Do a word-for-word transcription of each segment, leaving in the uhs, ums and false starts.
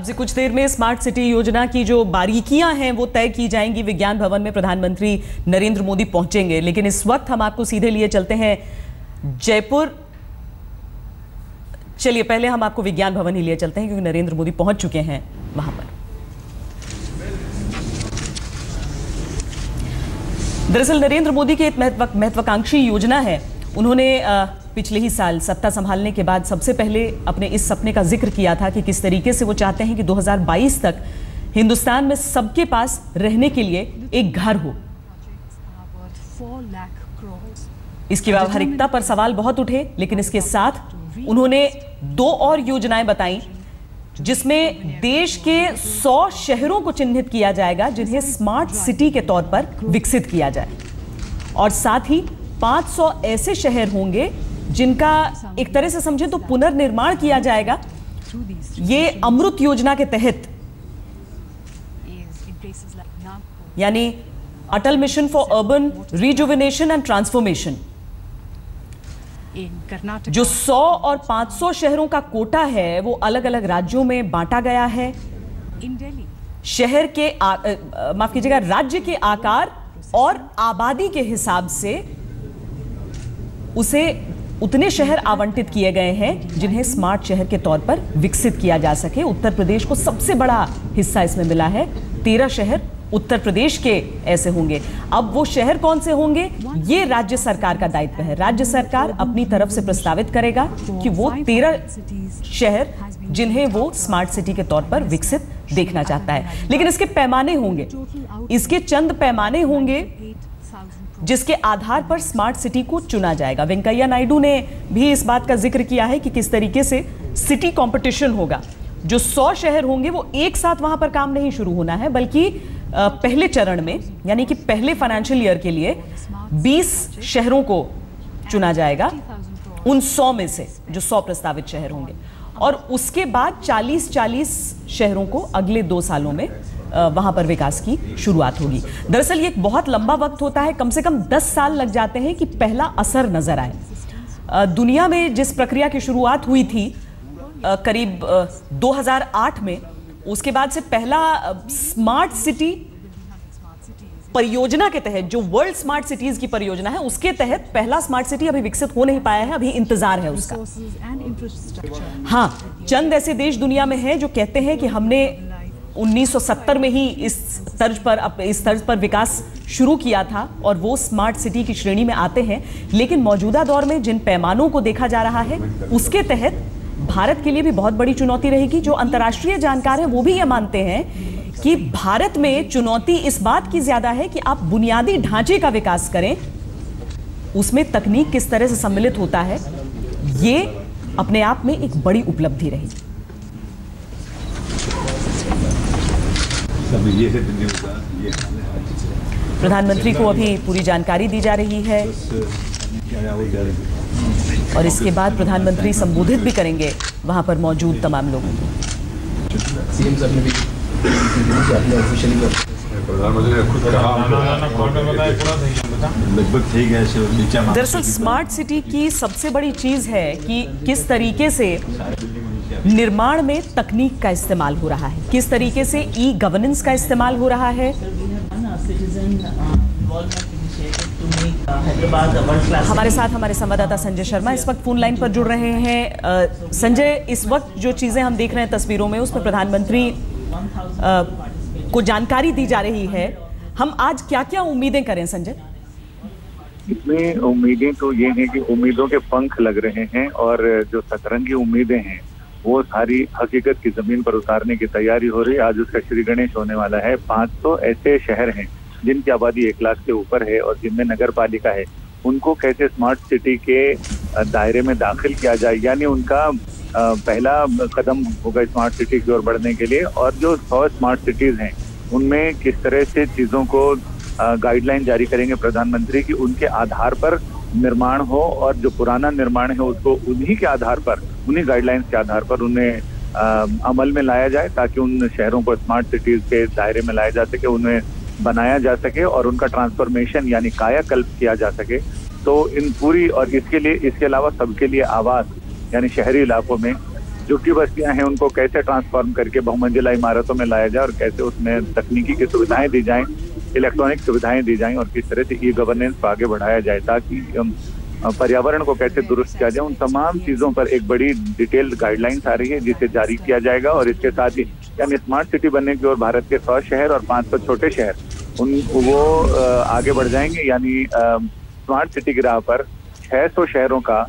अब से कुछ देर में स्मार्ट सिटी योजना की जो बारीकियां हैं वो तय की जाएंगी। विज्ञान भवन में प्रधानमंत्री नरेंद्र मोदी पहुंचेंगे, लेकिन इस वक्त हम आपको सीधे लिए चलते हैं जयपुर। चलिए पहले हम आपको विज्ञान भवन ही लिए चलते हैं क्योंकि नरेंद्र मोदी पहुंच चुके हैं वहां पर। दरअसल नरेंद्र मोदी की एक महत्वाकांक्षी योजना है। उन्होंने पिछले ही साल सत्ता संभालने के बाद सबसे पहले अपने इस सपने का जिक्र किया था कि किस तरीके से वो चाहते हैं कि दो हज़ार बाईस तक हिंदुस्तान में सबके पास रहने के लिए एक घर हो। इसकी व्यावहारिकता पर सवाल बहुत उठे, लेकिन इसके साथ उन्होंने दो और योजनाएं बताई जिसमें देश के सौ शहरों को चिन्हित किया जाएगा जिन्हें स्मार्ट सिटी के तौर पर विकसित किया जाए, और साथ ही पाँच सौ ऐसे शहर होंगे जिनका एक तरह से समझें तो पुनर्निर्माण किया जाएगा। ये अमृत योजना के तहत, यानी Atal mission for urban rejuvenation and transformation, जो सौ और पाँच सौ शहरों का कोटा है वो अलग अलग राज्यों में बांटा गया है। शहर के माफ कीजिएगा राज्य के आकार और आबादी के हिसाब से उसे उतने शहर आवंटित किए गए हैं जिन्हें स्मार्ट शहर के तौर पर विकसित किया जा सके। उत्तर प्रदेश को सबसे बड़ा हिस्सा इसमें मिला है। तेरह शहर उत्तर प्रदेश के ऐसे होंगे। अब वो शहर कौन से होंगे ये राज्य सरकार का दायित्व है। राज्य सरकार अपनी तरफ से प्रस्तावित करेगा कि वो तेरह शहर जिन्हें वो स्मार्ट सिटी के तौर पर विकसित देखना चाहता है। लेकिन इसके पैमाने होंगे, इसके चंद पैमाने होंगे जिसके आधार पर स्मार्ट सिटी को चुना जाएगा। वेंकैया नायडू ने भी इस बात का जिक्र किया है कि किस तरीके से सिटी कंपटीशन होगा। जो सौ शहर होंगे वो एक साथ वहां पर काम नहीं शुरू होना है, बल्कि पहले चरण में यानी कि पहले फाइनेंशियल ईयर के लिए बीस शहरों को चुना जाएगा उन सौ में से, जो सौ प्रस्तावित शहर होंगे, और उसके बाद चालीस चालीस शहरों को अगले दो सालों में वहां पर विकास की शुरुआत होगी। दरअसल ये एक बहुत लंबा वक्त होता है, कम से कम दस साल लग जाते हैं कि पहला असर नजर आए। दुनिया में जिस प्रक्रिया की शुरुआत हुई थी करीब दो हज़ार आठ में, उसके बाद से पहला स्मार्ट सिटी परियोजना के तहत, जो वर्ल्ड स्मार्ट सिटीज की परियोजना है, उसके तहत पहला स्मार्ट सिटी अभी विकसित हो नहीं पाया है, अभी इंतजार है उसका। हाँ, चंद ऐसे देश दुनिया में हैं जो कहते हैं कि हमने उन्नीस सौ सत्तर में ही इस तर्ज पर इस तर्ज पर विकास शुरू किया था और वो स्मार्ट सिटी की श्रेणी में आते हैं। लेकिन मौजूदा दौर में जिन पैमानों को देखा जा रहा है उसके तहत भारत के लिए भी बहुत बड़ी चुनौती रहेगी। जो अंतर्राष्ट्रीय जानकार हैं वो भी ये मानते हैं कि भारत में चुनौती इस बात की ज्यादा है कि आप बुनियादी ढांचे का विकास करें, उसमें तकनीक किस तरह से सम्मिलित होता है, ये अपने आप में एक बड़ी उपलब्धि रहेगी। प्रधानमंत्री को अभी पूरी जानकारी दी जा रही है और इसके बाद प्रधानमंत्री संबोधित भी करेंगे वहां पर मौजूद तमाम लोगों को। दरअसल स्मार्ट सिटी की सबसे बड़ी चीज है कि किस तरीके से निर्माण में तकनीक का इस्तेमाल हो रहा है, किस तरीके से ई गवर्नेंस का इस्तेमाल हो रहा है। हमारे साथ हमारे संवाददाता संजय शर्मा इस वक्त फोन लाइन पर जुड़ रहे हैं। संजय, इस वक्त जो चीजें हम देख रहे हैं तस्वीरों में, उसमें प्रधानमंत्री आ, को जानकारी दी जा रही है। हम आज क्या क्या उम्मीदें करें संजय? इसमें उम्मीदें तो ये हैं कि उम्मीदों के पंख लग रहे हैं और जो सतरंगी उम्मीदें हैं वो सारी हकीकत की जमीन पर उतारने की तैयारी हो रही है। आज उसका श्री गणेश होने वाला है। पाँच सौ ऐसे शहर हैं जिनकी आबादी एक लाख से ऊपर है और जिनमें नगर पालिका है, उनको कैसे स्मार्ट सिटी के दायरे में दाखिल किया जाए, यानी उनका पहला कदम होगा स्मार्ट सिटी की ओर बढ़ने के लिए। और जो सौ स्मार्ट सिटीज हैं उनमें किस तरह से चीज़ों को गाइडलाइन जारी करेंगे प्रधानमंत्री की, उनके आधार पर निर्माण हो और जो पुराना निर्माण है उसको उन्हीं के आधार पर, उन्हीं गाइडलाइंस के आधार पर उन्हें आ, अमल में लाया जाए ताकि उन शहरों को स्मार्ट सिटीज के दायरे में लाया जा सके, उन्हें बनाया जा सके और उनका ट्रांसफॉर्मेशन यानी कायाकल्प किया जा सके। तो इन पूरी और इसके लिए इसके अलावा सबके लिए आवास यानी शहरी इलाकों में झुग्गी बस्तियां हैं उनको कैसे ट्रांसफॉर्म करके बहुमंजिला इमारतों में लाया जाए और कैसे उसमें तकनीकी की सुविधाएं दी जाएं, इलेक्ट्रॉनिक सुविधाएं दी जाएं और किस तरह से ई गवर्नेंस को आगे बढ़ाया जाए ताकि पर्यावरण को कैसे दुरुस्त किया जाए, उन तमाम चीजों पर एक बड़ी डिटेल्ड गाइडलाइंस आ रही है जिसे जारी किया जाएगा। और इसके साथ ही यानी स्मार्ट सिटी बनने की ओर भारत के सौ शहर और पाँच सौ छोटे शहर उन वो आगे बढ़ जाएंगे। यानी स्मार्ट सिटी की राह पर छह सौ शहरों का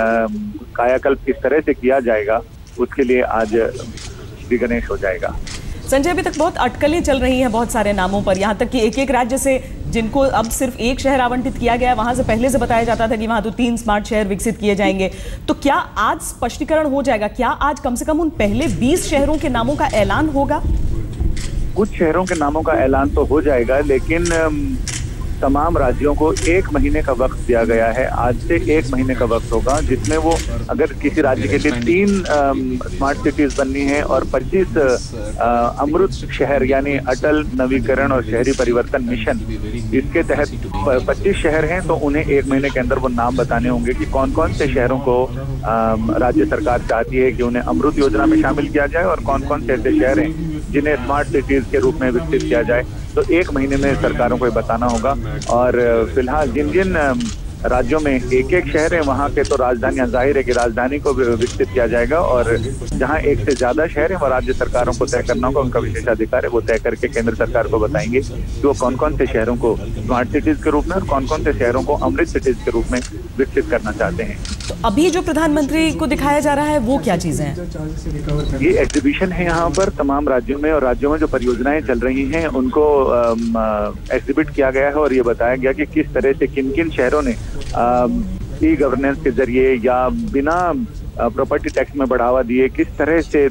कायाकल्प किस तरह से किया जाएगा उसके लिए आज श्री गणेश हो जाएगा। संजय, अभी तक बहुत अटकलें चल रही हैं बहुत सारे नामों पर, यहाँ तक कि एक एक राज्य से जिनको अब सिर्फ एक शहर आवंटित किया गया है वहां से पहले से बताया जाता था कि वहां तो तीन स्मार्ट शहर विकसित किए जाएंगे। तो क्या आज स्पष्टीकरण हो जाएगा? क्या आज कम से कम उन पहले बीस शहरों के नामों का ऐलान होगा? कुछ शहरों के नामों का ऐलान तो हो जाएगा, लेकिन तमाम राज्यों को एक महीने का वक्त दिया गया है। आज से एक महीने का वक्त होगा जिसमें वो अगर किसी राज्य के लिए तीन स्मार्ट सिटीज बननी है और पच्चीस अमृत शहर यानी अटल नवीकरण और शहरी परिवर्तन मिशन, इसके तहत पच्चीस शहर हैं तो उन्हें एक महीने के अंदर वो नाम बताने होंगे कि कौन कौन से शहरों को राज्य सरकार चाहती है कि उन्हें अमृत योजना में शामिल किया जाए और कौन कौन से ऐसे शहर हैं जिन्हें स्मार्ट सिटीज के रूप में विकसित किया जाए। तो एक महीने में सरकारों को बताना होगा। और फिलहाल जिन जिन राज्यों में एक एक शहर है वहाँ के तो राजधानियां, जाहिर है कि राजधानी को विकसित किया जाएगा और जहाँ एक से ज्यादा शहर है वो राज्य सरकारों को तय करना होगा, उनका विशेषाधिकार है, वो तय करके केंद्र सरकार को बताएंगे कि वो कौन कौन से शहरों को स्मार्ट सिटीज के रूप में और कौन कौन से शहरों को अमृत सिटीज के रूप में विकसित करना चाहते हैं। तो अभी जो प्रधानमंत्री को दिखाया जा रहा है वो क्या चीजें हैं? ये एग्जीबिशन है यहाँ पर तमाम राज्यों में, और राज्यों में जो परियोजनाएं चल रही हैं उनको एग्जिबिट किया गया है और ये बताया गया कि किस तरह से किन किन शहरों ने ई गवर्नेंस के जरिए या बिना प्रॉपर्टी टैक्स में बढ़ावा दिए किस तरह से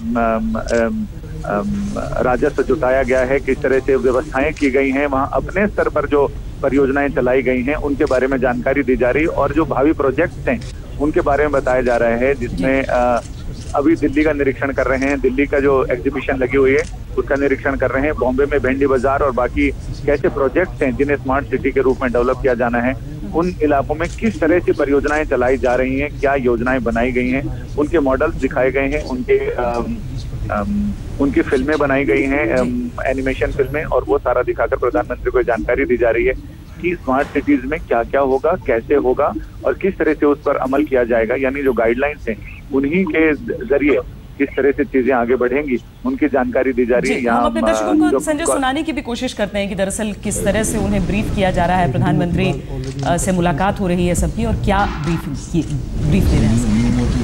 राजस्व जुटाया गया है, किस तरह से व्यवस्थाएं की गई हैं, वहाँ अपने स्तर पर जो परियोजनाएं चलाई गई हैं उनके बारे में जानकारी दी जा रही है और जो भावी प्रोजेक्ट्स हैं उनके बारे में बताया जा रहा है। जिसमें अभी दिल्ली का निरीक्षण कर रहे हैं, दिल्ली का जो एग्जीबिशन लगी हुई है उसका निरीक्षण कर रहे हैं, बॉम्बे में भेंडी बाजार और बाकी कैसे प्रोजेक्ट्स हैं जिन्हें स्मार्ट सिटी के रूप में डेवलप किया जाना है, उन इलाकों में किस तरह से परियोजनाएं चलाई जा रही हैं, क्या योजनाएं बनाई गई हैं, उनके मॉडल्स दिखाए गए हैं, उनके आम, आम, उनकी फिल्में बनाई गई हैं, एनिमेशन फिल्में, और वो सारा दिखाकर प्रधानमंत्री को जानकारी दी जा रही है कि स्मार्ट सिटीज में क्या क्या होगा, कैसे होगा और किस तरह से उस पर अमल किया जाएगा। यानी जो गाइडलाइंस हैं उन्हीं के जरिए किस तरह से चीजें आगे बढ़ेंगी उनकी जानकारी दी जा रही है। हम अपने दर्शकों को संजय सुनाने की भी कोशिश करते हैं कि दरअसल किस तरह से उन्हें ब्रीफ किया जा रहा है, प्रधानमंत्री से मुलाकात हो रही है सबकी और क्या ब्रीफ ब्रीफ दे रहे हैं।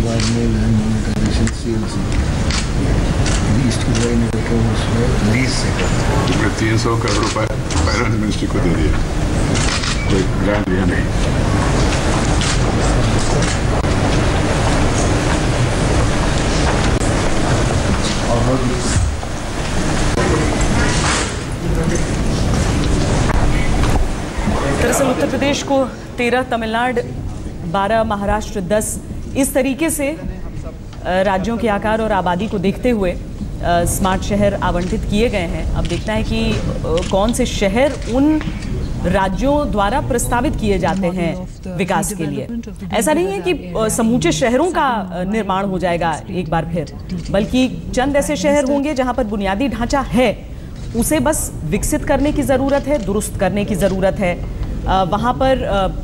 तीन सौ करोड़ रुपए फाइनेंस मिनिस्ट्री को दे दिया, कोई ग्रांट दिया नहीं। दरअसल उत्तर प्रदेश को तेरह, तमिलनाडु बारह, महाराष्ट्र दस, इस तरीके से राज्यों के आकार और आबादी को देखते हुए स्मार्ट शहर आवंटित किए गए हैं। अब देखना है कि कौन से शहर उन राज्यों द्वारा प्रस्तावित किए जाते हैं विकास के लिए। ऐसा नहीं है कि समूचे शहरों का निर्माण हो जाएगा एक बार फिर, बल्कि चंद ऐसे शहर होंगे जहां पर बुनियादी ढांचा है, उसे बस विकसित करने की ज़रूरत है, दुरुस्त करने की ज़रूरत है। वहां पर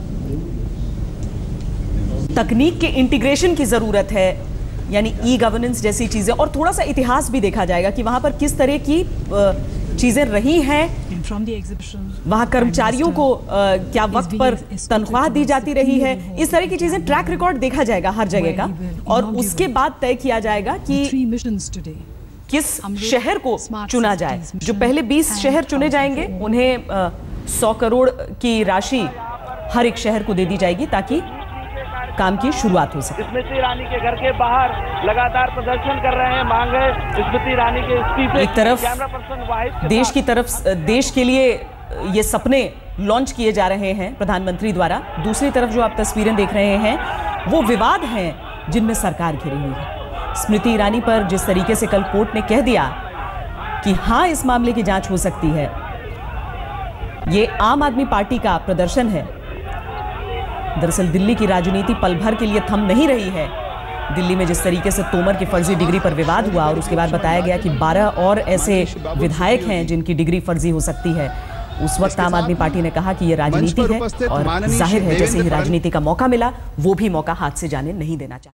तकनीक के इंटीग्रेशन की ज़रूरत है, यानी ई गवर्नेंस जैसी चीज़ें, और थोड़ा सा इतिहास भी देखा जाएगा कि वहां पर किस तरह की चीज़ें रही हैं, वहाँ कर्मचारियों को आ, क्या वक्त पर तनख्वाह दी जाती रही है, इस तरह की चीजें ट्रैक रिकॉर्ड देखा जाएगा हर जगह का, और उसके बाद तय किया जाएगा कि किस शहर को चुना जाए। जो पहले बीस शहर चुने जाएंगे उन्हें सौ करोड़ की राशि हर एक शहर को दे दी जाएगी ताकि काम की शुरुआत हो सके। स्मृति ईरानी के घर के बाहर लगातार प्रदर्शन कर रहे हैं, मांग है स्मृति ईरानी के इस्तीफे। एक तरफ देश की तरफ देश के लिए ये सपने लॉन्च किए जा रहे हैं प्रधानमंत्री द्वारा, दूसरी तरफ जो आप तस्वीरें देख रहे हैं वो विवाद हैं जिनमें सरकार घिरी हुई है। स्मृति ईरानी पर जिस तरीके से कल कोर्ट ने कह दिया कि हाँ इस मामले की जांच हो सकती है, ये आम आदमी पार्टी का प्रदर्शन है। दरअसल दिल्ली की राजनीति पल भर के लिए थम नहीं रही है, दिल्ली में जिस तरीके से तोमर की फर्जी डिग्री पर विवाद हुआ और उसके बाद बताया गया कि बारह और ऐसे विधायक हैं जिनकी डिग्री फर्जी हो सकती है, उस वक्त आम आदमी पार्टी ने कहा कि ये राजनीति है और जाहिर है जैसे ही राजनीति का मौका मिला वो भी मौका हाथ से जाने नहीं देना चाहिए।